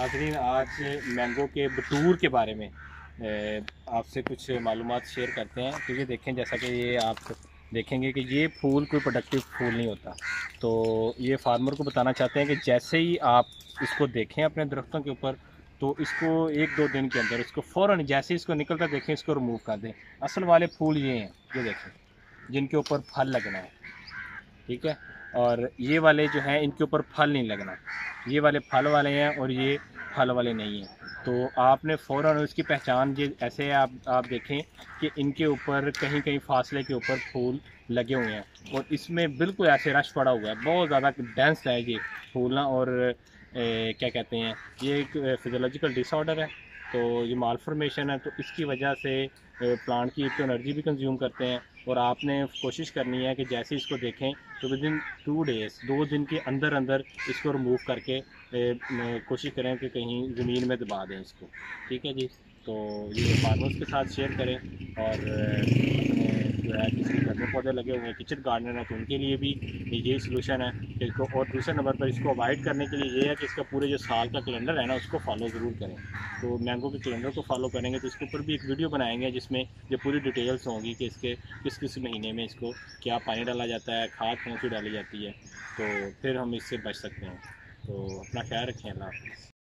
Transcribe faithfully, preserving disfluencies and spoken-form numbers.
नाजरीन, आज मैंगो के बटूर के बारे में आपसे कुछ मालूमात शेयर करते हैं। क्योंकि देखें, जैसा कि ये आप देखेंगे कि ये फूल कोई प्रोडक्टिव फूल नहीं होता। तो ये फार्मर को बताना चाहते हैं कि जैसे ही आप इसको देखें अपने दरख्तों के ऊपर, तो इसको एक दो दिन के अंदर इसको फ़ौरन जैसे इसको निकलता देखें, इसको रिमूव कर दें। असल वाले फूल ये हैं, ये देखें, जिनके ऊपर फल लगना है। ठीक है, और ये वाले जो हैं इनके ऊपर फल नहीं लगना। ये वाले फल वाले हैं और ये फल वाले नहीं हैं। तो आपने फ़ौरन उसकी पहचान ये ऐसे आप आप देखें कि इनके ऊपर कहीं कहीं फासले के ऊपर फूल लगे हुए हैं, और इसमें बिल्कुल ऐसे रश पड़ा हुआ है, बहुत ज़्यादा डेंस है ये फूल ना। और ए, क्या कहते हैं, ये एक फिजियोलॉजिकल डिसऑर्डर है। तो ये मालफॉर्मेशन है, तो इसकी वजह से प्लांट की एक तो एनर्जी भी कंज्यूम करते हैं। और आपने कोशिश करनी है कि जैसे इसको देखें तो विद इन टू डेज़ दो दिन के अंदर अंदर इसको रिमूव करके कोशिश करें कि कहीं ज़मीन में दबा दें इसको। ठीक है जी। तो ये फार्मर्स के साथ शेयर करें। और अपने जो है किसी घर में पौधे लगे हुए हैं, किचन गार्डनर है, तो उनके लिए भी यही सोल्यूशन है कि इसको। और दूसरे नंबर पर इसको अवॉइड करने के लिए ये है कि इसका पूरे जो साल का कैलेंडर है ना, उसको फॉलो ज़रूर करें। तो मैंगो के कैलेंडर को फॉलो करेंगे तो इसके ऊपर भी एक वीडियो बनाएंगे जिसमें ये पूरी डिटेल्स होंगी कि इसके किस किस महीने में इसको क्या पानी डाला जाता है, खाद कौन सी डाली जाती है। तो फिर हम इससे बच सकते हैं। तो अपना ख्याल रखें। अल्लाह हाफ़िज़।